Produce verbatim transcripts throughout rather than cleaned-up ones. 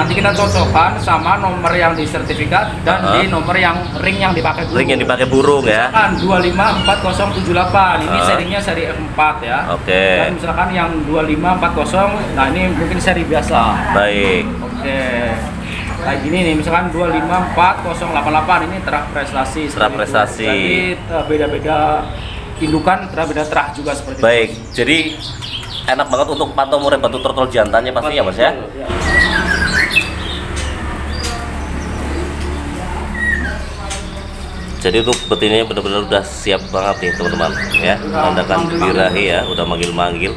nanti kita cocokkan sama nomor yang di sertifikat dan uh -huh. di nomor yang ring yang dipakai burung. Ring yang dipakai burung ya. Misalkan dua lima empat nol tujuh delapan ini uh -huh. serinya seri F empat ya. Oke. Okay. Dan misalkan yang dua lima empat nol, nah ini mungkin seri biasa. Baik. Oke. Okay. Kayak gini nih, misalkan dua lima empat nol delapan delapan ini terah prestasi. Terah prestasi. Jadi beda-beda indukan, terah beda terah juga seperti itu. Baik. Jadi enak banget untuk pantau murai batu trotol jantannya pasti ya Mas ya. Ya. Jadi untuk betinanya benar-benar udah siap banget nih teman-teman ya, menandakan birahi ya, udah manggil-manggil.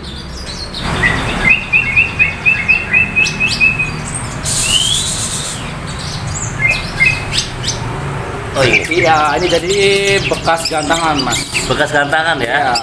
Oh iya. Iya, ini jadi bekas gantangan Mas. Bekas gantangan ya. Ya.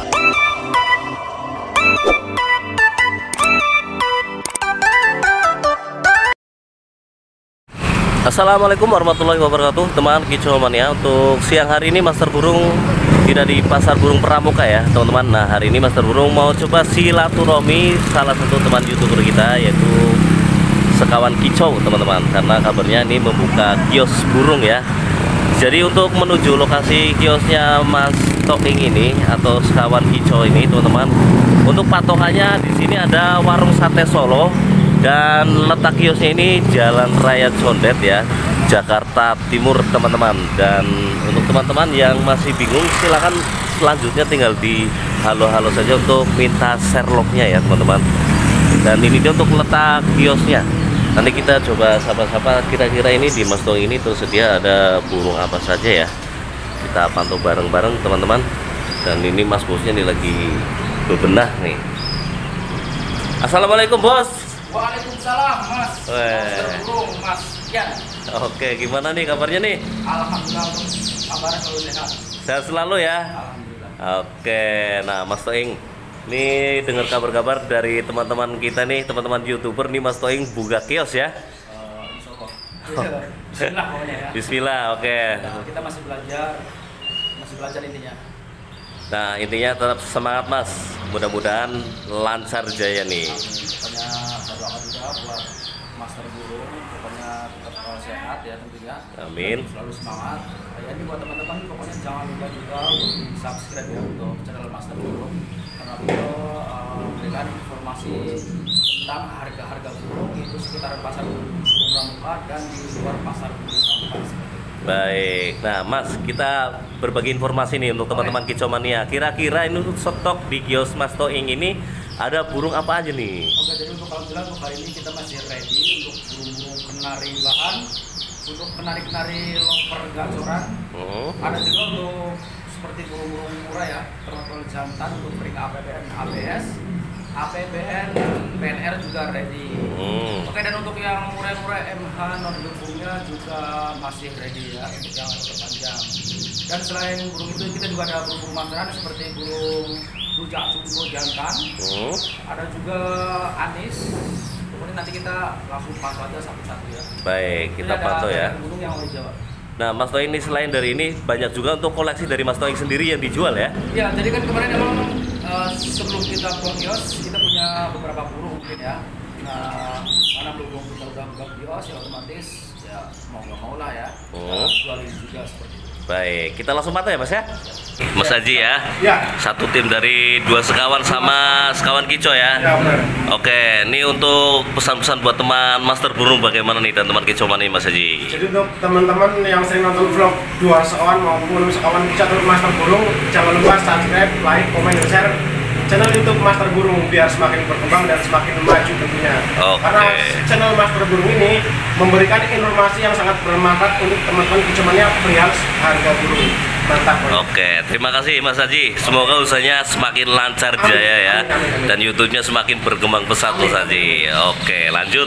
Assalamualaikum warahmatullahi wabarakatuh, teman Kicau Mania. Untuk siang hari ini Master Burung tidak di pasar burung Pramuka ya teman-teman. Nah hari ini Master Burung mau coba silaturahmi salah satu teman YouTuber kita, yaitu Sekawan Kicau teman-teman, karena kabarnya ini membuka kios burung ya. Jadi untuk menuju lokasi kiosnya Mas Toing ini atau Sekawan Kicau ini teman-teman, untuk patokannya di sini ada Warung Sate Solo. Dan letak kiosnya ini Jalan Raya Condet ya, Jakarta Timur teman-teman. Dan untuk teman-teman yang masih bingung, silahkan selanjutnya tinggal di halo-halo saja untuk minta Sherlocknya ya teman-teman. Dan ini dia untuk letak kiosnya. Nanti kita coba sapa-sapa, kira-kira ini di Mas Toing ini tersedia ada burung apa saja ya. Kita pantau bareng-bareng teman-teman. Dan ini Mas bosnya nih lagi bebenah nih. Assalamualaikum bos. Waalaikumsalam Mas. Master burung Mas. Ya. Oke, gimana nih kabarnya nih? Alhamdulillah, kabarnya selalu sehat. Sehat selalu ya. Alhamdulillah. Oke, nah Mas Toing, nih dengar kabar-kabar dari teman-teman kita nih, teman-teman YouTuber nih, Mas Toing buka kios ya? Uh, Insyaallah. Bismillah pokoknya ya. Bismillah, oke. Nah, kita masih belajar, masih belajar intinya. Nah intinya tetap semangat Mas, mudah-mudahan lancar jaya nih. Pokoknya saya doakan juga buat Master Burung, pokoknya tetap sehat ya tentunya. Amin. Dan selalu semangat. Ya, ini buat teman-teman pokoknya jangan lupa juga untuk subscribe ya untuk channel Master Burung, karena beliau uh, memberikan informasi tentang harga-harga burung itu sekitar pasar burung Pramuka dan di luar pasar burung Pramuka. Baik, nah Mas, kita berbagi informasi nih untuk teman-teman Kicau Mania. Kira-kira ini untuk stok di kios Mas Toing ini ada burung apa aja nih? Oke, jadi untuk alhamdulillah untuk hari ini kita masih ready untuk burung-burung kenari bahan, untuk kenari-kenari loper gacoran. Uh-huh. Ada juga untuk seperti burung-burung murah ya, trotol jantan untuk ring A P B N, A B S, A P B N, P N R juga ready. Hmm. Oke, dan untuk yang murah-murah M H non dukungnya juga masih ready ya, untuk yang terpanjang. Dan selain burung itu kita juga ada burung masaran seperti burung rujak jumbo jantan. Hmm. Ada juga anis. Kemudian nanti kita langsung pantau aja satu-satu ya. Baik, kita pantau ya. Burung yang mau Jawa. Nah, Mas Toing ini selain dari ini banyak juga untuk koleksi dari Mas Toing sendiri yang dijual ya? Iya, jadi kan kemarin emang uh, sebelum kita buka kios kita punya beberapa burung mungkin ya. Nah, karena belum kita udah buka kios ya otomatis ya mau nggak mau lah ya. Hmm. Jualin juga seperti itu. Baik, kita langsung pantau ya Mas ya? Mas Haji ya? Ya. Satu tim dari dua sekawan sama Sekawan Kicau ya? Ya benar. Oke, ini untuk pesan-pesan buat teman Master Burung bagaimana nih dan teman Kicau Mania Mas Haji? Jadi untuk teman-teman yang sering nonton vlog dua sekawan maupun Sekawan Kicau atau Master Burung, jangan lupa subscribe, like, komen, dan share channel YouTube Master Burung biar semakin berkembang dan semakin maju tentunya. Okay. Karena channel Master Burung ini memberikan informasi yang sangat bermanfaat untuk teman-teman Kicau Mania perihal harga burung. Mantap. Oke, terima kasih Mas Haji. Semoga usahanya semakin lancar jaya ya, dan YouTube-nya semakin berkembang pesat Mas Haji. Oke, lanjut.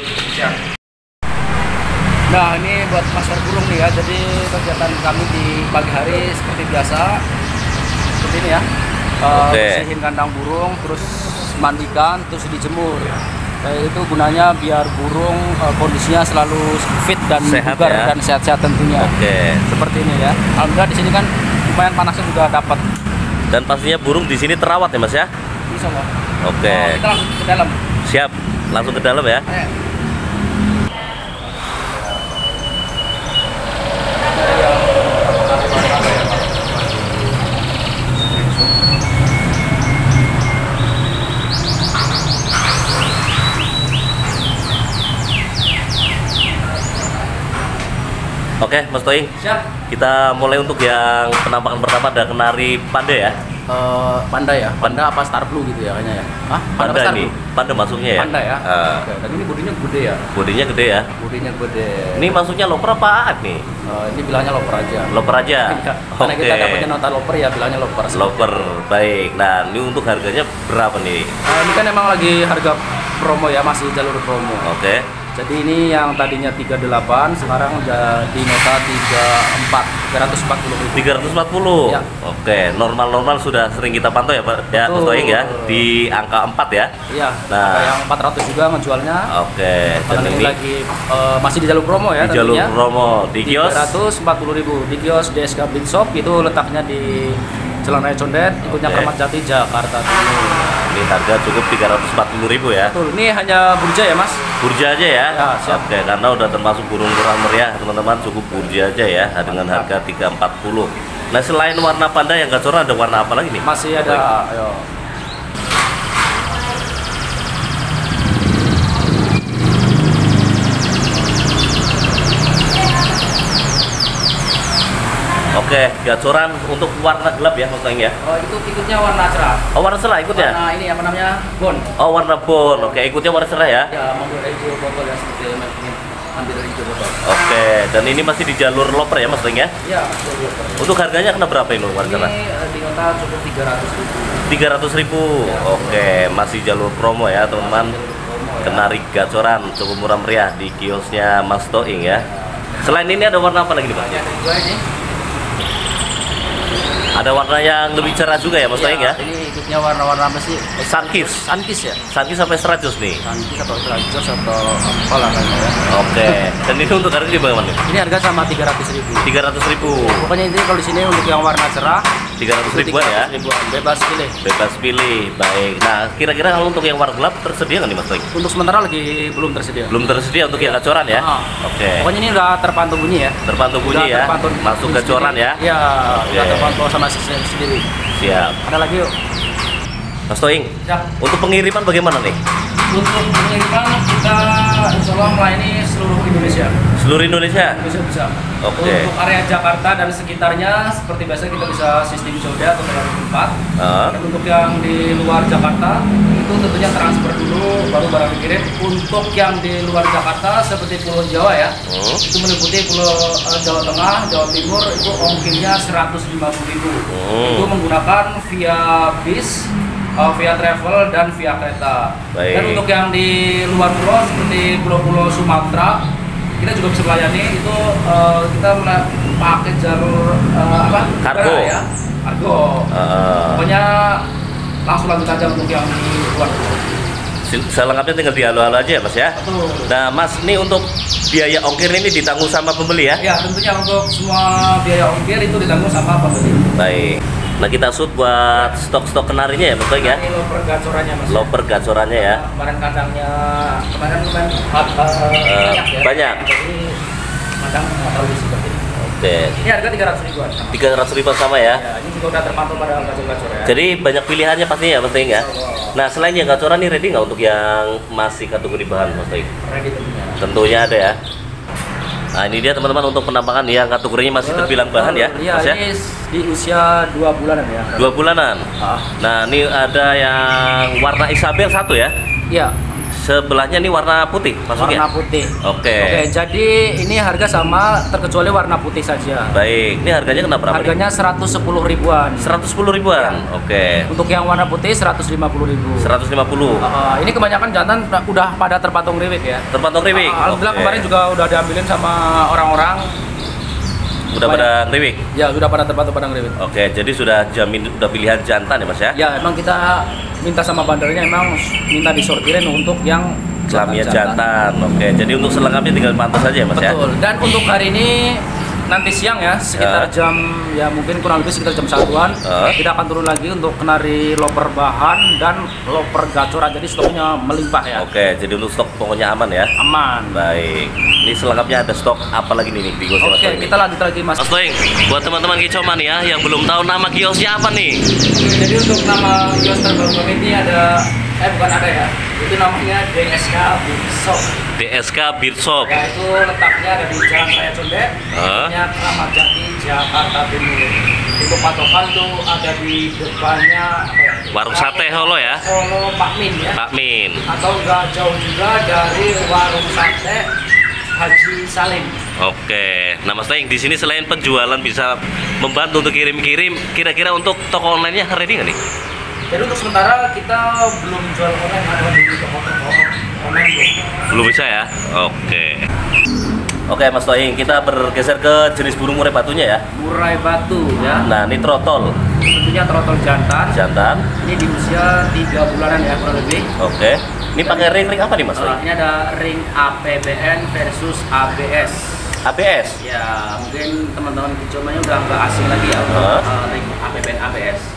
Nah ini buat Master Burung nih ya. Jadi kegiatan kami di pagi hari seperti biasa, seperti ini ya. Uh, Oke. Bersihin kandang burung, terus mandikan, terus dijemur. Kayak itu gunanya biar burung uh, kondisinya selalu fit dan sehat bugar ya? dan sehat-sehat tentunya. Oke. Seperti ini ya. Alhamdulillah di sini kan lumayan panasnya juga dapat. Dan pastinya burung di sini terawat ya Mas ya? Bisa Pak. Oke. Oh, kita langsung ke dalam. Siap, langsung ke dalam ya. Eh. Oke, Mas Toing. Siap. Kita mulai untuk yang penampakan pertama ada kenari panda ya. Uh, panda ya, panda apa star blue gitu ya kayaknya ya? Hah? Panda, Panda ini, panda masuknya ya. Panda ya. Uh, Oke, dan ini bodinya gede ya. bodinya gede ya. Bodinya gede. Ini masuknya loper apaan nih? Uh, ini bilangnya loper aja. Loper aja. Ya, karena Oke. kita dapatnya nota loper ya bilangnya loper. Loper, baik. Nah, ini untuk harganya berapa nih? Uh, ini kan emang lagi harga promo ya, masih jalur promo. Oke. Jadi ini yang tadinya tiga puluh delapan sekarang jadi nota tiga puluh empat, tiga ratus empat puluh ribu. tiga ratus empat puluh. Ya. Oke, normal-normal sudah sering kita pantau ya, Pak. Ya, Mas Betul. Toing ya, di angka empat ya. Iya. Nah. Ada yang empat ratus juga ngejualnya. Oke, dan Karena ini ini lagi uh, masih di jalur promo ya di jalur tentunya. promo di kios tiga ratus empat puluh ribu di kios D S K Blitz Shop, itu letaknya di Jalan Raya Condet, ikutnya Oke. Kramat Jati, Jakarta Timur. Ini harga cukup tiga ratus empat puluh ribu ya. Betul, ini hanya burja ya mas? Burja aja ya. Ya, siap. Oke, karena udah termasuk burung murah meriah, teman-teman, cukup burja aja ya dengan harga tiga ratus empat puluh. Nah, selain warna panda yang gacoran ada warna apa lagi nih? Masih ada, ayo. Oke, gacoran untuk warna gelap ya, Mas Toing ya. Oh, itu ikutnya warna cerah. Oh, warna cerah ikutnya. Warna ini apa namanya? Bond. Oh, warna bone. Oke, ikutnya warna cerah ya. Ya, ambil dari hijau botol ya, seperti ini. Ambil dari hijau botol. Oke, dan ini masih di jalur loper ya, Mas Toing ya. Iya, betul. Untuk harganya kena berapa ini warna cerah? Ini eh, di nota cukup tiga ratus ribu. tiga ratus ribu. Oke, masih jalur promo ya, teman-teman. Kenari gacoran cukup murah meriah di kiosnya Mas Toing ya. Selain ini ada warna apa lagi nih, Mas? Ada juga ini. Ada warna yang lebih cerah juga ya, Mas Toing ya. Ini ikutnya warna-warna apa sih? Sunkiss. Sunkiss ya? Sunkiss sampai seratus nih. Sunkiss atau Trajos atau apalah kayaknya ya. Oke. Dan ini untuk harga di bagaimana? Ini harga sama tiga ratus ribu. tiga ratus ribu. Pokoknya ini kalau di sini untuk yang warna cerah tiga ratus ribuan ya. ribuan, bebas pilih. Bebas pilih. Baik. Nah, kira-kira kalau untuk yang warna gelap tersedia nggak nih, Mas Toing? Untuk sementara lagi belum tersedia. Belum tersedia untuk yang gacoran ya. Ah. Oke. Pokoknya ini udah terpantau bunyi ya. Terpantau bunyi Udah ya. terpantau Masuk bunyi gacoran sendiri. ya. Iya, Oke. udah terpantau sama sistem sendiri. Siap. Ada lagi yuk. Mas Toing, Ya. untuk pengiriman bagaimana nih? Untuk pengiriman kita insya Allah melayani seluruh Indonesia. Seluruh Indonesia? Bisa bisa. Oke. Untuk area Jakarta dan sekitarnya seperti biasa kita bisa sistem soda atau melalui tempat. Ah. Dan untuk yang di luar Jakarta itu tentunya transfer dulu baru barang dikirim. Untuk yang di luar Jakarta seperti Pulau Jawa ya, Hmm. itu meliputi Pulau eh, Jawa Tengah, Jawa Timur itu ongkirnya seratus lima puluh ribu. Hmm. Itu menggunakan via bis, uh, via travel dan via kereta. Baik. Dan untuk yang di luar pulau seperti pulau-pulau Sumatera kita juga bisa melayani itu uh, kita mela- pakai jalur uh, apa? Kargo. Udara ya, kargo. Ah. Pokoknya langsung lanjut aja untuk yang di luar pulau. Sil- Selengkapnya tinggal di halo-halo aja ya, Mas ya. Betul. Nah, Mas, ini untuk biaya ongkir ini ditanggung sama pembeli ya? Ya tentunya untuk semua biaya ongkir itu ditanggung sama pembeli. Baik. Nah, kita shoot buat stok-stok kenarinya ya, Mas Toing ya? Ini loper gacorannya mas. Loper gacorannya ya. Kemarin kandangnya kemarin kemarin uh, banyak ya. banyak. Jadi kandang nggak terlalu seperti ini. Oke. Ini harga tiga ratus ribuan. sama. tiga ratus ribu sama ya. Ya, ini juga udah terpantau pada gacor-gacor ya. Jadi banyak pilihannya pastinya ya, Mas Toing ya. Nah, selain yang gacoran nih ready nggak untuk yang masih kategori bahan, Mas Toing? Ready tentunya. Tentunya ada ya. Nah, ini dia teman-teman untuk penampakan yang kategorinya masih terbilang bahan ya, Iya, Mas ya. ini di usia dua bulanan ya. Dua bulanan. Ah. Nah, ini ada yang warna Isabel satu ya. Iya. Sebelahnya ini warna putih masuknya. Warna putih. Oke. Oke, jadi ini harga sama terkecuali warna putih saja. Baik. Ini harganya kena berapa? Harganya seratus sepuluh ribuan. seratus sepuluh ribuan. Ya. Oke. Untuk yang warna putih seratus lima puluh ribu. seratus lima puluh. Uh, ini kebanyakan jantan udah pada terpatung riwik ya. Terpantau kriwik. Uh, Alhamdulillah Oke. kemarin juga udah diambilin sama orang-orang. Udah pada kriwik. Ya sudah pada terpatung pada riwik. Oke, jadi sudah jamin udah pilihan jantan ya, Mas ya? Ya emang kita minta sama bandarnya emang minta disortirin untuk yang Kelaminnya jantan-jantan. jantan. Oke, jadi untuk selengkapnya tinggal pantau saja ya, Mas ya? Betul. Dan untuk hari ini nanti siang ya sekitar Ya. jam ya mungkin kurang lebih sekitar jam satuan Ah. kita akan turun lagi untuk kenari loper bahan dan loper gacoran, jadi stoknya melimpah ya. Oke, jadi untuk stok pokoknya aman ya? Aman. Baik. Ini selengkapnya ada stok apa lagi nih di kiosnya Mas Oke, Toing? kita lanjut lagi mas. Mas Toing, buat teman-teman kicoman ya yang belum tahu nama kiosnya apa nih? Jadi untuk nama kios terbaru kami ini ada, eh bukan ada ya, Itu namanya D S K Beard Shop. D S K Beard Shop. Ya, itu letaknya ada di Jalan Raya Condet, Huh? nya Kramat Jati, Jakarta Timur. Untuk patokan tuh ada di depannya apa ya? Warung sate Solo ya. Solo Pak Min ya. Pak Min. Atau nggak jauh juga dari warung sate Haji Salim. Oke. Nah, Mas Toing di sini selain penjualan bisa membantu untuk kirim-kirim, kira-kira untuk toko online-nya ready nggak nih? Jadi untuk sementara kita belum jual online, ada di toko-toko online belum. Belum bisa ya? Oke. Oke Mas Toing, kita bergeser ke jenis burung murai batunya ya. Murai batu ya. Nah, ini trotol. Tentunya trotol jantan. Jantan. Ini di usia tiga bulanan ya kurang lebih. Oke. Ini pakai ring-ring apa nih Mas Uh, Toing? ini ada ring A P B N versus A B S. A B S. Ya, mungkin teman-teman kicomanya udah nggak asing lagi ya untuk Huh? uh, ring A P B N A B S.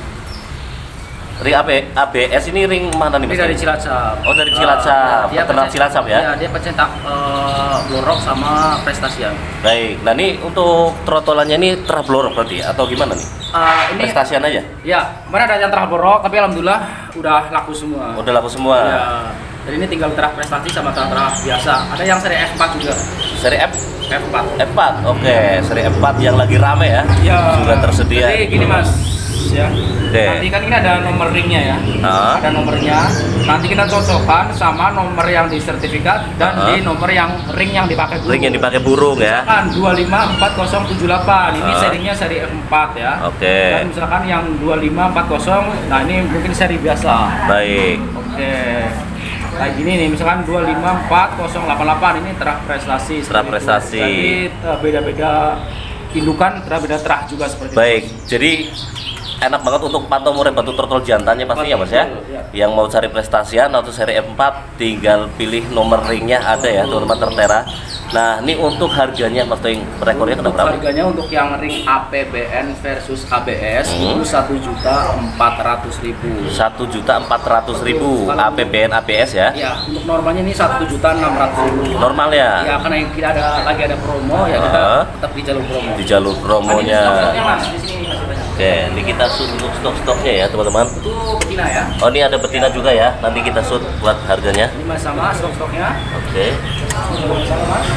Ring A B, A B S ini ring mana nih Ini Mas dari Toing? Cilacap. Oh, dari Cilacap. Uh, dia Peternak pencet- Cilacap ya? Iya, dia pencetak uh, blorok sama prestasian. Baik. Nah, ini untuk trotolannya ini terah blorok berarti atau gimana nih? Uh, ini Prestasian aja. ya, mana ada yang terah blorok, tapi alhamdulillah udah laku semua. Udah laku semua. Ya, dan ini tinggal terah prestasi sama terah-terah biasa. Ada yang seri F empat juga. Seri F F empat. F empat. Oke, seri F empat yang lagi rame ya. Ya. Sudah tersedia. Jadi gini Mas, ya. Oke. Nanti kan ini ada nomor ringnya ya. Ah. Ada nomornya. Nanti kita cocokkan sama nomor yang di sertifikat dan Ah. di nomor yang ring yang dipakai burung. Ring yang dipakai burung ya. Kan dua lima empat nol tujuh delapan. Ini Ah. serinya seri F empat ya. Oke. Dan misalkan yang dua lima empat nol, nah ini mungkin seri biasa. Baik. Oke. Kayak gini nih, misalkan dua lima empat nol delapan delapan ini terah prestasi. Terah seperti itu. prestasi. Jadi eh, beda-beda indukan, terah beda terah juga seperti Baik. itu. Jadi enak banget untuk pantau murai batu trotol jantannya pastinya Mas ya. Betul, ya. Yang mau cari prestasian atau seri F empat tinggal pilih nomor ringnya ada ya teman-teman tertera. Nah, ini untuk harganya Mas Toing per ekornya kena Untuk berapa? harganya untuk yang ring A P B N versus A B S Hmm. itu satu juta empat ratus ribu. satu juta empat ratus ribu A P B N A B S ya. Ya, untuk normanya ini satu juta enam ratus ribu. Normal ya. Ya, karena yang kita ada lagi ada promo ya kita Ah. tetap di jalur promo. Di jalur Tadi promonya. stok-stoknya, Mas, di sini masih banyak. Oke, ini kita shoot untuk stok-stoknya ya teman-teman. Itu betina ya. Oh, ini ada betina juga ya. Nanti kita shoot buat harganya. Ini masih sama stok-stoknya. Oke. Ini juga masih sama, Mas.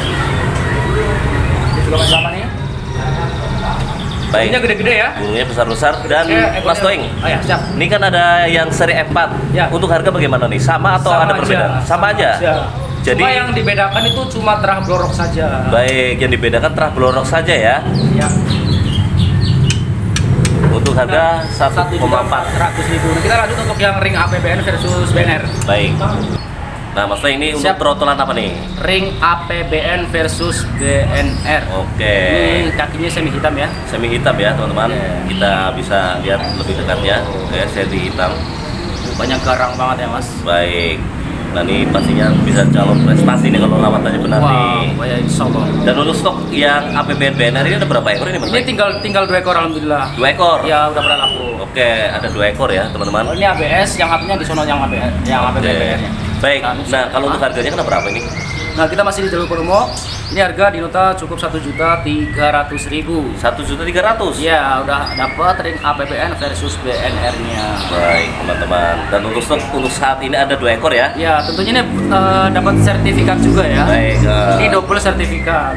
Ini juga masih sama nih. Baik. Ini gede-gede ya. Burungnya besar-besar dan Oke, ekornya- Mas Toing. Oh ya, siap. Ini kan ada yang seri F empat. Ya. Untuk harga bagaimana nih? Sama atau Sama ada aja, perbedaan? Sama, aja. Jadi Cuma yang dibedakan itu cuma terah blorok saja. baik, yang dibedakan terah blorok saja ya. Ya. Untuk harga satu koma empat. ratus ribu. Nah, kita lanjut untuk yang ring A P B N versus B N R. Baik. Nah, Mas Toing ini untuk Siap. trotolan apa nih? Ring A P B N versus B N R. Oke. Ini kakinya semi hitam ya. Semi hitam ya, teman-teman. Oke. Kita bisa lihat lebih dekatnya. Oke, seri hitam. Banyak garang banget ya mas. Baik. Nah, ini pastinya bisa calon prestasi nih kalau lawatannya benar Wah, nih. banyak insya Allah. Dan untuk stok yang A P B N B N R ini ada berapa ekor ini Mas? Ini tinggal tinggal dua ekor alhamdulillah. Dua ekor. Ya udah pernah laku. Oke, ada dua ekor ya teman-teman. Oh, ini A B S, yang artinya di sono yang A B S, yang A P B Oke. N-nya. Baik. Nah, ini Nah, kalau sama. untuk harganya kena berapa ini? Nah kita masih di jalur promo. Ini harga di nota cukup satu juta tiga ratus ribu. Satu juta tiga ratus. Ya udah dapat ring A P B N versus B N R-nya. Baik, teman-teman. Dan untuk stok untuk saat ini ada dua ekor ya. Ya tentunya ini eh, dapat sertifikat juga ya. Baik. eh, Ini double sertifikat.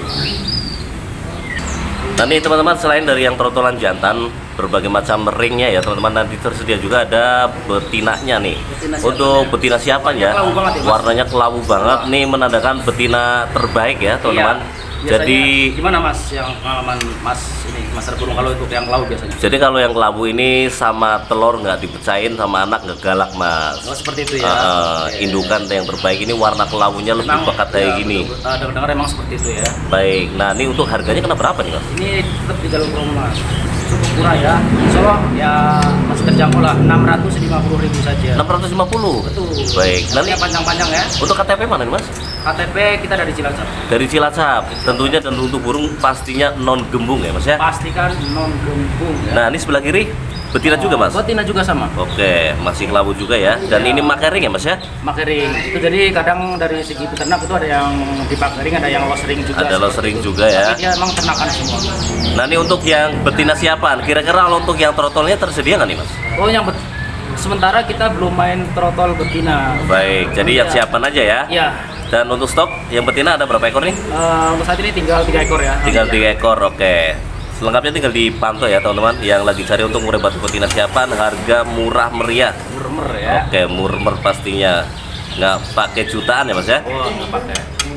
Nah nih teman-teman, selain dari yang trotolan jantan berbagai macam ringnya ya teman-teman, nanti tersedia juga ada betinanya nih. Betina siapa Untuk ya? betina siapa ya? Kelabu banget ya, Mas. Warnanya kelabu banget nih, menandakan betina terbaik ya teman-teman. Iya. Jadi Biasanya gimana mas yang pengalaman mas ini mas Burung kalau untuk yang laut biasanya? jadi kalau yang kelabu ini sama telur nggak dipecahin, sama anak nggak galak mas. Oh seperti itu ya. Eh, Oke. indukan yang terbaik ini warna kelabunya lebih Memang, pekat kayak ya, gini. betul, betul. Dengar-dengar emang seperti itu ya. Baik. Nah ini untuk harganya kena berapa nih mas? Ini tetap di jalur promo mas. Cukup murah ya. Insya ya masih terjangkau lah. enam ratus lima puluh ribu saja. enam ratus lima puluh. Betul. Baik. Nanti Nanti panjang-panjang ya. untuk K T P mana nih mas? K T P kita dari Cilacap. Dari Cilacap tentunya, dan untuk burung pastinya non gembung ya mas ya. Pastikan non gembung ya. Nah ini sebelah kiri betina juga mas. Betina juga sama. Oke, masih kelabu juga ya. Dan Iya. ini makai ring ya mas ya. Pakai ring. Itu jadi kadang dari segi peternak itu ada yang dipakai ring, ada yang los ring juga. Ada los ring juga ya. Tapi dia emang ternakan semua. Nah ini untuk yang betina siapaan, kira-kira kalau untuk yang trotolnya tersedia nggak nih mas? Oh yang bet sementara kita belum main trotol betina. Baik, jadi yang Ya. siapan aja ya. Iya. Dan untuk stok yang betina ada berapa ekor nih? Eh, untuk saat ini tinggal tiga ekor ya. Tinggal tiga ekor, oke. Selengkapnya tinggal dipantau ya teman-teman. Yang lagi cari untuk murai batu betina siapan, harga murah meriah. Murmer ya. Oke, murmer pastinya. Nggak pakai jutaan ya mas ya? Wah, nggak pakai.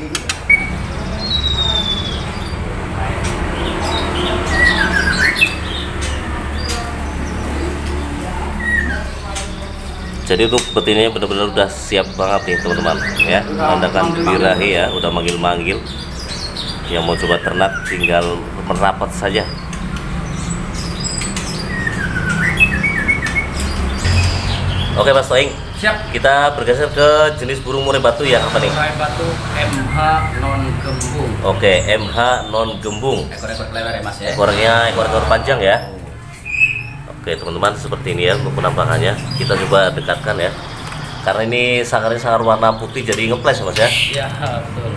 Jadi untuk betinanya benar-benar udah siap banget nih teman-teman ya. Menandakan birahi ya, udah manggil-manggil. Yang mau coba ternak tinggal merapat saja. Oke Mas Toing, Siap. kita bergeser ke jenis burung murai batu yang apa nih? Murai batu M H non gembung. Oke, M H non gembung. Ekor-ekor lebar ya Mas ya. Ekornya ekor-ekor panjang ya. Oke teman-teman, seperti ini ya untuk penampakannya. Kita coba dekatkan ya. Karena ini sangarnya sangar warna putih jadi ngeples ya Mas ya. Iya, betul.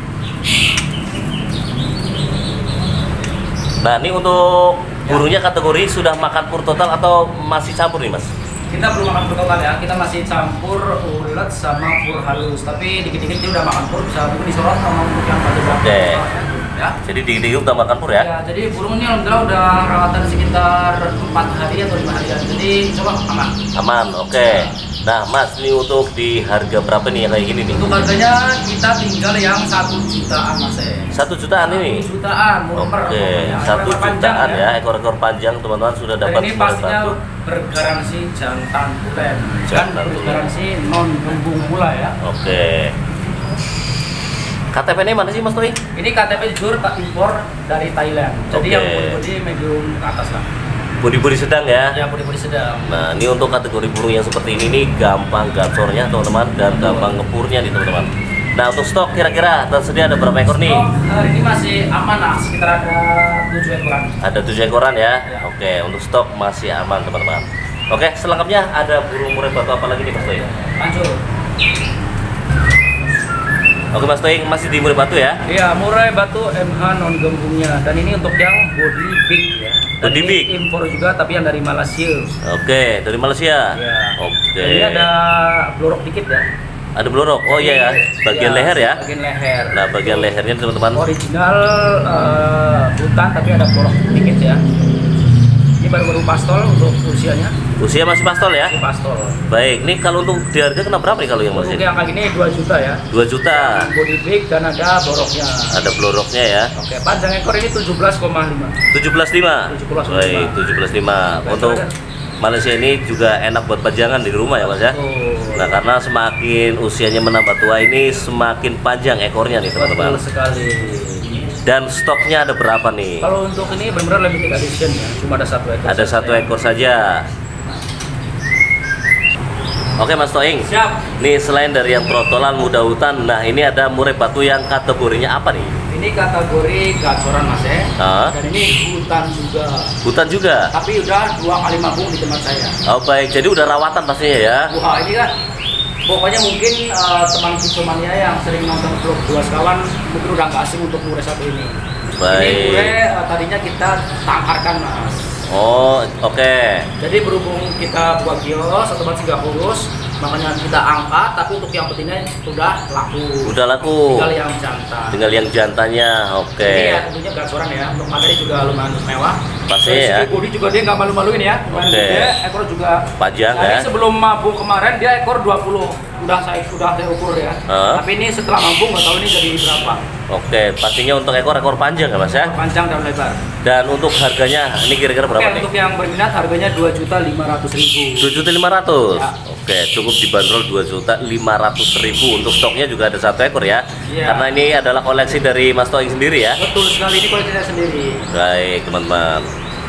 Nah ini untuk burungnya kategori sudah makan pur total atau masih campur nih Mas? Kita belum makan pur total ya, kita masih campur ulet sama pur halus. Tapi dikit-dikit dia udah makan pur, bisa mungkin disorot sama untuk yang pada Oke. ya. Jadi dikit-dikit udah makan pur ya? Ya, jadi burung ini alhamdulillah udah rawatan sekitar empat hari atau lima harian. Jadi coba aman. Aman, oke. Nah Mas, ini untuk di harga berapa nih yang kayak gini nih? Untuk harganya kita tinggal yang satu jutaan Mas ya. Satu jutaan ini? Satu jutaan, murmer. Oke, pokoknya. satu Ekor panjang jutaan ya, ekor-ekor panjang teman-teman sudah Dan dapat ini murai pastinya batu. bergaransi jantan tulen dan Jantan tulen. bergaransi non gembung pula ya. Oke. K T P-nya mana sih Mas Toi? Ini K T P jujur tak impor dari Thailand. Jadi Oke. yang body-body medium ke atas lah. Bodi-bodi sedang ya? Ya body-body sedang. Nah, ini untuk kategori burung yang seperti ini nih, gampang gacornya teman-teman dan gampang ngepurnya nih teman-teman. Nah, untuk stok kira-kira tersedia ada berapa ekor nih? Stok hari ini masih aman lah, sekitar ada tujuh ekoran. Ada tujuh ekoran ya? Ya. Oke, untuk stok masih aman teman-teman. Oke, selengkapnya ada burung murai batu apa lagi nih Mas Toi? Lanjut. Oke Mas Toi, masih di murai batu ya? Iya, murai batu M H non gembungnya. Dan ini untuk yang body big ya. Dan Body ini big? impor juga tapi yang dari Malaysia. Oke, dari Malaysia? Ya. Oke. Ini ada blorok dikit ya. Ada blorok? Oh iya ya, bagian Ya, leher ya? Bagian leher. Nah, bagian lehernya teman-teman. Original eh, hutan tapi ada blorok dikit ya. Ini baru-baru pastol untuk usianya. Usia masih pastol ya? Ini pastol. Baik, ini kalau untuk di harga kena berapa nih kalau yang Untuk masih? yang kayak gini dua juta ya. dua juta. Body big dan ada bloroknya. Ada bloroknya ya. Oke, panjang ekor ini tujuh belas koma lima. tujuh belas koma lima. tujuh belas koma lima. Baik, tujuh belas koma lima. Oke, Untuk ada. Malaysia ini juga enak buat pajangan di rumah ya Mas ya. Oh. Nah, karena semakin usianya menambah tua ini semakin panjang ekornya nih teman-teman. Betul sekali. Dan stoknya ada berapa nih? Kalau untuk ini benar-benar limited edition ya, cuma ada satu ekor. Ada saja. satu ekor saja. Oke Mas Toing. Siap. Nih selain dari yang trotolan muda hutan, nah ini ada murai batu yang kategorinya apa nih? Ini kategori gacoran Mas ya. Ah. Dan ini hutan juga. Hutan juga. Tapi udah dua kali mabung di tempat saya. Oh baik, jadi udah rawatan pastinya ya. Wah ini kan pokoknya mungkin eh, teman Kicomania yang sering nonton vlog dua sekawan mungkin udah nggak asing untuk murai satu ini. Ini Baik. murai eh, tadinya kita tangkarkan Mas. Oh oke. Jadi berhubung kita buat kios atau buat singgah kurus, makanya kita angkat. Tapi untuk yang betina sudah laku. Udah laku. Tinggal yang jantan. Tinggal yang jantannya. Oke. Ini ya tentunya gacoran ya. Untuk materi juga lumayan mewah. Pasti Dari ya. segi bodi juga dia nggak malu-maluin ya. Lumayan Oke. gede. Ekor juga Panjang Tapi ya. sebelum mabung kemarin dia ekor dua puluh. Udah saya sudah saya ukur ya. Hah? Tapi ini setelah mabung nggak tahu ini jadi berapa. Oke, pastinya untuk ekor-ekor panjang ya Mas ya. Panjang dan lebar. Dan untuk harganya ini kira-kira Oke, berapa nih? untuk yang berminat harganya dua juta lima ratus ribu. dua juta lima ratus. Ya. Oke, cukup dibanderol dua juta lima ratus ribu. Untuk stoknya juga ada satu ekor ya. Iya. Karena ini adalah koleksi dari Mas Toing sendiri ya. Betul sekali, ini koleksi saya sendiri. Baik, teman-teman.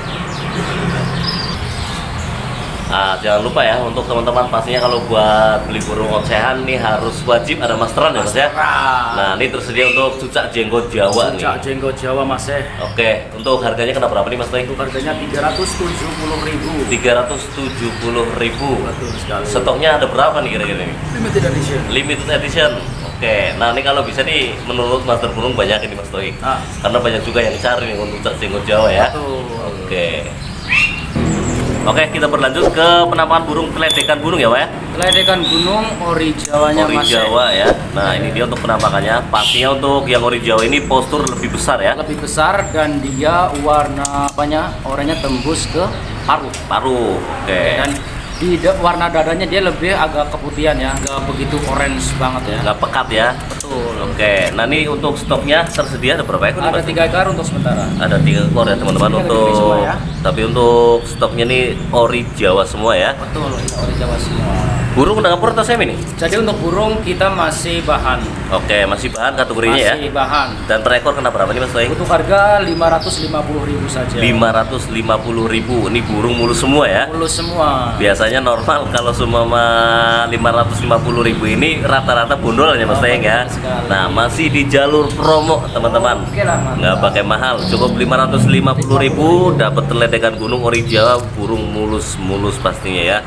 Ah, jangan lupa ya untuk teman-teman pastinya kalau buat beli burung ocehan nih harus wajib ada masteran ya Mas ya. Nah, ini tersedia untuk cucak jenggot Jawa nih. Cucak jenggot Jawa Mas eh. Oke, untuk harganya kena berapa nih Mas Toing? Untuk harganya tiga ratus tujuh puluh ribu. tiga ratus tujuh puluh ribu. Betul sekali. Stoknya ada berapa nih kira-kira nih? Limited edition. Limited edition. Oke, nah ini kalau bisa nih menurut Master Burung banyak ini Mas Toing. Ah. Karena banyak juga yang cari nih untuk cucak jenggot Jawa ya. Betul. Oke. Oke, kita berlanjut ke penampakan burung teledekan burung ya, Pak ya. Teledekan gunung ori Jawanya Ori Mas. Jawa ya. Nah, ini dia untuk penampakannya. Pastinya untuk yang ori Jawa ini postur lebih besar ya. Lebih besar dan dia warna apanya? Oranye tembus ke paruh. Paruh. Oke. Dan di da- warna dadanya dia lebih agak keputihan ya, nggak begitu orange banget ya. Nggak pekat ya. Betul. Oke. Nah, ini untuk stoknya tersedia ada berapa ekor? nih, Ada Mas? tiga ekor untuk sementara. Ada tiga ekor ya teman-teman Ini ada untuk. semua ya. Tapi untuk stoknya nih ori Jawa semua ya. Betul, ini ori Jawa semua. Burung udah ngapur atau semi nih? Jadi untuk burung kita masih bahan. Oke, masih bahan kategorinya ya. Masih bahan. Dan per ekor kena berapa nih Mas Toing? Untuk harga lima ratus lima puluh ribu saja. lima ratus lima puluh ribu. Ini burung mulus semua ya. Mulus semua. Biasanya normal kalau semua lima ratus lima puluh ribu ini rata-rata bondolnya Mas Oh, Toing ya. betul sekali. Nah, masih di jalur promo teman-teman. Oke lah, mantap. Nggak pakai mahal, cukup lima ratus lima puluh ribu dapat teledekan gunung ori Jawa, burung mulus-mulus pastinya ya.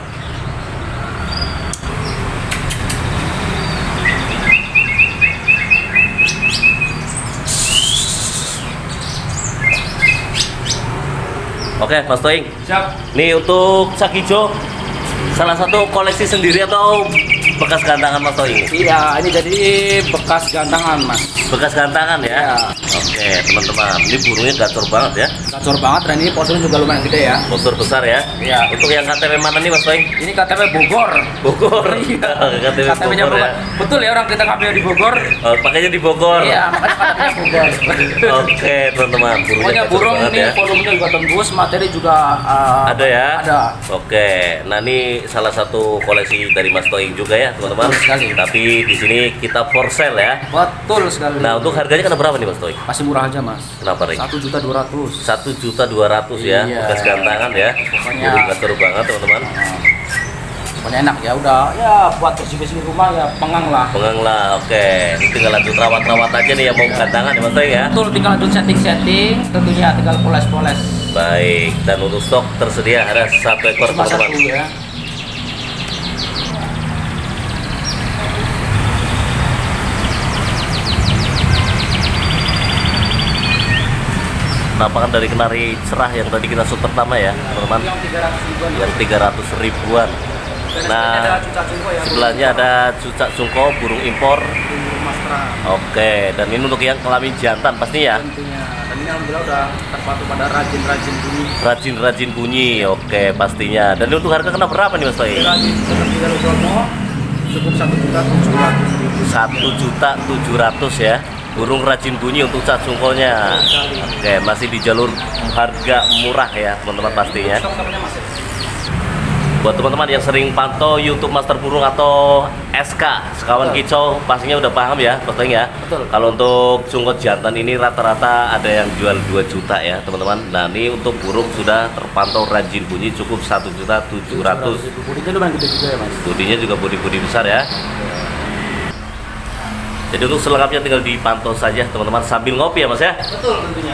Oke, Mas Toing. Siap. Nih untuk sak hijau salah satu koleksi sendiri atau bekas gantangan Mas Toing? Iya, ini jadi bekas gantangan Mas. Bekas gantangan ya? Ya. Oke, teman-teman. Ini burungnya gacor banget ya. Gacor banget dan ini posturnya juga lumayan gede ya. Postur besar ya. Iya. Untuk yang K T P mana nih Mas Toing? Ini K T P Bogor. Bogor. Iya. K T P K T P-nya Bogor Bogor. ya. Betul ya, orang kita ngambil di Bogor. Oh, pakainya di Bogor. Iya, makanya K T P-nya Bogor. Oke, teman-teman. Burungnya Pokoknya gacor burung banget ini ya. volumenya juga tembus, materi juga uh, Ada ya? Ada. Oke, nah ini salah satu koleksi dari Mas Toing juga ya, teman-teman. Betul sekali. Tapi di sini kita for sale ya. Betul sekali. Nah, untuk harganya kena berapa nih Mas Toing? masih murah aja Mas. Kenapa nih? Satu juta dua ratus. Satu juta dua ratus ya, Iya. bekas gantangan ya. Pokoknya- Burung gacor banget teman-teman. Pokoknya enak ya, udah ya buat bersih-bersih di rumah ya pengang lah. Pengang lah, oke. Ini tinggal lanjut rawat-rawat aja nih yang mau gantangan ya Mas Toing ya. Betul, tinggal lanjut setting-setting, tentunya tinggal poles-poles. Baik, dan untuk stok tersedia ada satu ekor Cuma satu teman-teman. ya. Penampakan dari kenari cerah yang tadi kita shoot pertama ya, teman-teman. Yang tiga ratus ribuan. Yang tiga ratus ribuan. Dan Nah, ada cucak cungko ya. sebelahnya ada cucak cungko, burung impor. burung mastra. Oke, dan ini untuk yang kelamin jantan pastinya. Tentunya. Dan ini alhamdulillah udah terpatu pada rajin-rajin bunyi. Rajin-rajin bunyi, oke pastinya. Dan ini untuk harga kena berapa nih Mas Toing? Rajin seperti kalau promo cukup satu juta tujuh ratus ribu. Satu juta tujuh ratus ya. Burung rajin bunyi untuk cat cungkolnya. Oke, masih di jalur harga murah ya teman-teman pastinya. Stok-stoknya masih. Buat teman-teman yang sering pantau YouTube Master Burung atau S K Sekawan Betul. Kicau pastinya udah paham ya, betul ya. Betul. Kalau untuk cungkot jantan ini rata-rata ada yang jual dua juta ya teman-teman. Nah ini untuk burung sudah terpantau rajin bunyi cukup satu juta tujuh ratus. Bodinya lumayan gede juga ya Mas. Bodinya juga bodi-bodi besar ya. Jadi untuk selengkapnya tinggal dipantau saja teman-teman sambil ngopi ya Mas ya. Betul tentunya.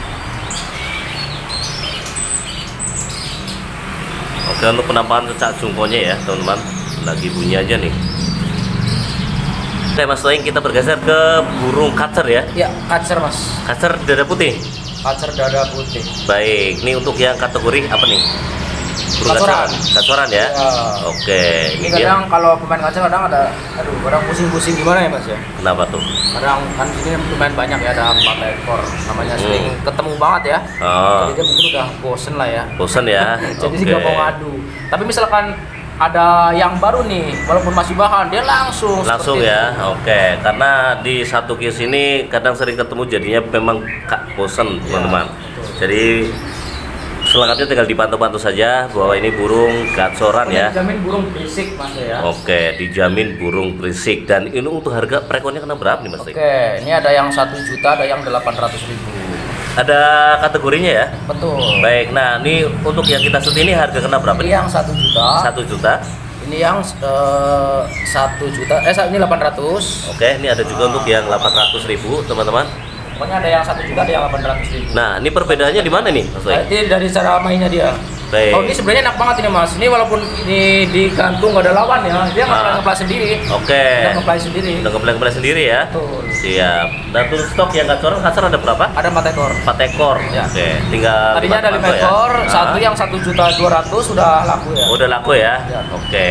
Oke, untuk penampakan cecak jungkonya ya teman-teman, lagi bunyi aja nih. Oke Mas Toing, kita bergeser ke burung kacer ya. Ya, kacer Mas. Kacer dada putih. Kacer dada putih. Baik, ini untuk yang kategori apa nih? Burung Kacoran. kacoran. Kacoran ya. Ya. Oke, Ini ini dia. kadang kalau pemain kacer kadang ada, aduh, kadang pusing-pusing gimana ya Mas ya? Kenapa tuh? Kadang kan di sini lumayan banyak ya, ada empat ekor, namanya Hmm. sering ketemu banget ya. Oh, Jadi dia mungkin udah bosen lah ya. bosan ya. Jadi Oke. nggak mau ngadu. Tapi misalkan ada yang baru nih, walaupun masih bahan, dia langsung. Langsung seperti ya. itu. Oke, karena di satu kios ini kadang sering ketemu jadinya memang kak bosan teman-teman. betul. Jadi selengkapnya tinggal dipantau-pantau saja bahwa ini burung gacoran ya. Dijamin burung berisik Mas ya. Oke, dijamin burung berisik. Dan ini untuk harga prekonnya kena berapa nih Mas? Oke, ini ada yang satu juta, ada yang delapan ratus ribu. Ada kategorinya ya? Betul. Baik, nah ini untuk yang kita shoot ini harga kena berapa Ini nih? yang satu juta. Satu juta. Ini yang eh, satu juta. Eh, ini delapan ratus. Oke, ini ada juga untuk yang delapan ratus ribu teman-teman. Pokoknya ada yang satu juta, ada yang delapan ratus ribu. Nah, ini perbedaannya di mana nih Mas? Nah, ini dari cara mainnya dia. Baik. Kalau ini sebenarnya enak banget ini Mas. Ini walaupun ini digantung nggak ada lawan ya, dia nggak Ah. ngeplay sendiri. Oke. Dia ngeplay sendiri. Udah ngeplay-ngeplay sendiri ya. Betul. Siap. Dan untuk stok yang gacoran kasar ada berapa? Ada empat ekor. Empat ekor. Ya. Oke. Tinggal Tadinya ada lima pantau ya. ekor, Ah. satu yang satu juta dua ratus sudah laku ya. Udah laku ya? Ya. Oke.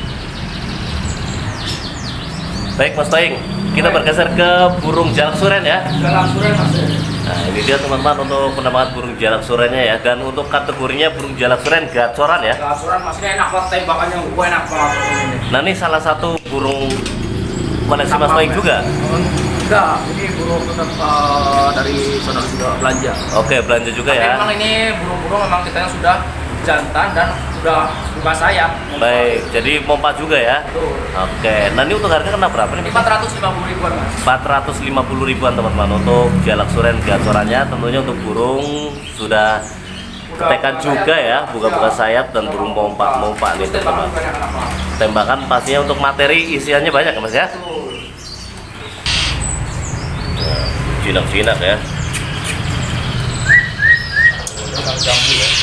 Baik Mas Toing, kita Baik. bergeser ke burung jalak suren ya. Dalam suren Mas. Nah ini dia teman-teman untuk penambahan burung jalak surennya ya. Dan untuk kategorinya burung jalak suren gacoran ya. Dalam suren Mas ini enak banget tembakannya, gue enak banget ini. Nah ini salah satu burung koleksi Mas Sama, Toing ya. juga. Enggak, ini burung tetap uh, dari saudara sudah belanja. Oke, belanja juga Tapi ya. memang ini burung-burung memang kita yang sudah jantan dan sudah buka sayap. Baik, jadi pompa juga ya. Betul. Oke, nah ini untuk harga kena berapa nih? empat ratus lima puluh ribuan Mas. empat ratus lima puluh ribuan teman-teman untuk jalak suren gacorannya. Tentunya untuk burung sudah ketekan juga ya, buka-buka sayap dan burung pompa-pompa nih Terus tembakan teman-teman. banyak anak-anak. Tembakan pastinya untuk materi isiannya banyak ya Mas ya. Betul. Jinak-jinak ya. Tukang jambu ya.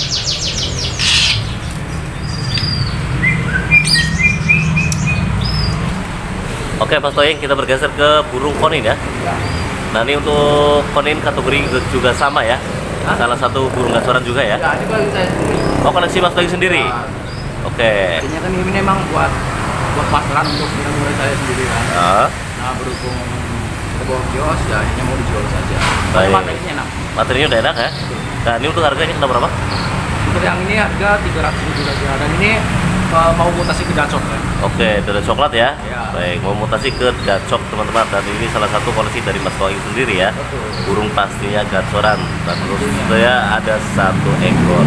Oke Mas Toing, kita bergeser ke burung konin ya. Ya. Nah ini untuk konin kategori juga sama ya. Hah? Salah satu burung gacoran juga ya. Ya, ini bagi saya sendiri. Oh koleksi Mas Toing sendiri. Nah, Oke. Artinya kan ini memang buat buat pasaran untuk murid saya sendiri kan. Nah, Nah berhubung kita bawa kios ya ini mau dijual saja. Baik. Tapi materinya enak. materinya udah enak ya. Nah ini untuk harganya kena berapa? Untuk yang ini harga tiga ratus ribu saja dan ini uh, mau mutasi ke gacok kan. Oke, dari coklat ya. Ya. Baik, mau mutasi ke gacok teman-teman. Dan ini salah satu koleksi dari Mas Toing sendiri ya. Betul. Burung pastinya gacoran. Dan terus saya ada satu ekor.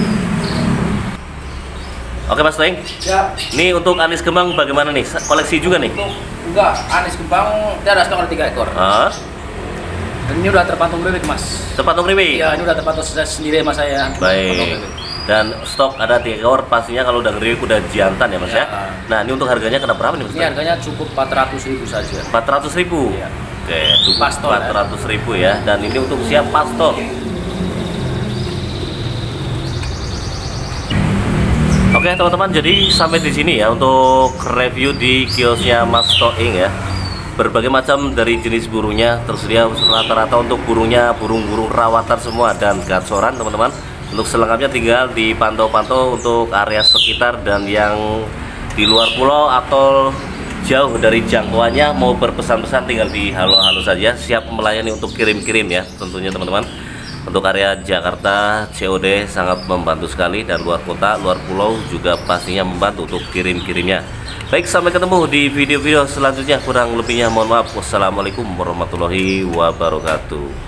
Oke Mas Toing, Ya. ini untuk anis kembang bagaimana nih? Koleksi juga nih? Untuk enggak anis kembang dia ada stok ada tiga ekor. Ah, Dan ini udah terpantung bebek mas. tepat dong Riwi? Iya ini udah terpantung sudah sendiri mas saya. Baik. Dan stok ada tiga ekor pastinya kalau udah ngeri udah jantan ya Mas ya. Ya. Nah ini untuk harganya kena berapa nih Mas? Ini harganya cukup empat ratus ribu saja. empat ratus ribu. Iya. Oke, cukup Pastol, ya. empat ratus ribu ya. Dan ini untuk siap pastol. Oke teman-teman, jadi sampai di sini ya untuk review di kiosnya Mas Toing ya. Berbagai macam dari jenis burungnya tersedia rata-rata untuk burungnya burung-burung rawatan semua dan gacoran teman-teman. Untuk selengkapnya tinggal dipantau-pantau untuk area sekitar dan yang di luar pulau atau jauh dari jangkauannya mau berpesan-pesan tinggal di halo-halo saja, siap melayani untuk kirim-kirim ya tentunya teman-teman. Untuk area Jakarta C O D sangat membantu sekali dan luar kota, luar pulau juga pastinya membantu untuk kirim-kirimnya. Baik, sampai ketemu di video-video selanjutnya. Kurang lebihnya mohon maaf. Wassalamualaikum warahmatullahi wabarakatuh.